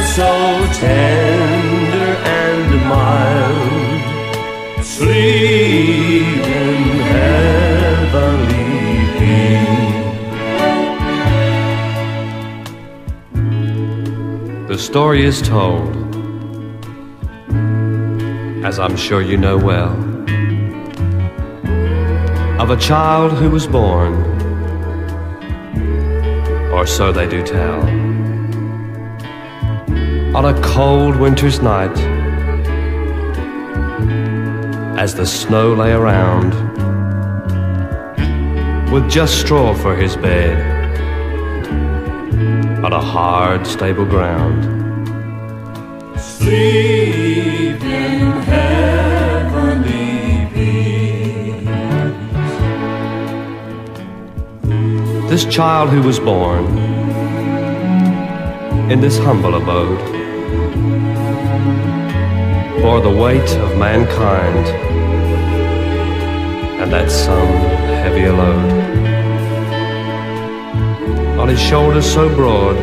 so tender and mild, sleep in heavenly peace. The story is told, as I'm sure you know well, of a child who was born, or so they do tell, on a cold winter's night, as the snow lay around, with just straw for his bed, on a hard, stable ground. Sleep in heavenly peace. This child who was born in this humble abode bore the weight of mankind, and that some heavier load. On his shoulders so broad,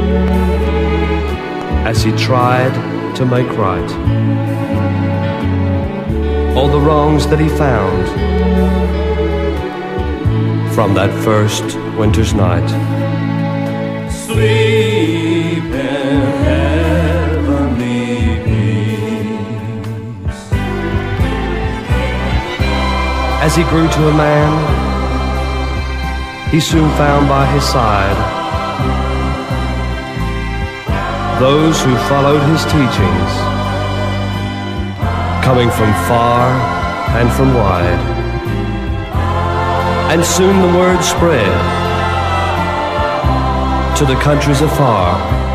as he tried to make right all the wrongs that he found from that first winter's night. Sleep in heavenly peace. As he grew to a man, he soon found by his side those who followed his teachings, coming from far and from wide. And soon the word spread to the countries afar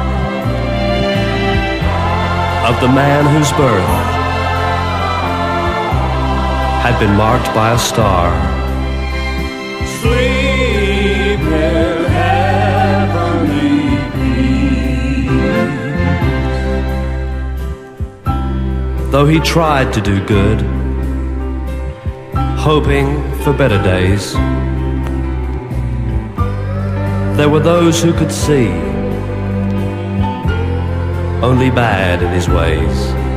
of the man whose birth had been marked by a star. Sleep in heavenly peace. Though he tried to do good, hoping for better days, there were those who could see only bad in his ways,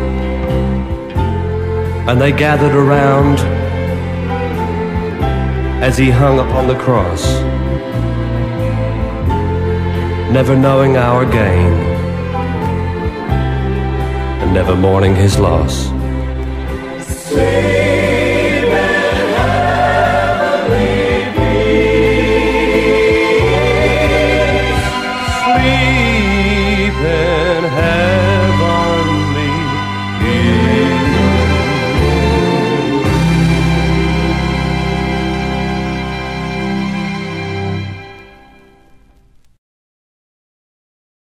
and they gathered around as he hung upon the cross, never knowing our gain and never mourning his loss.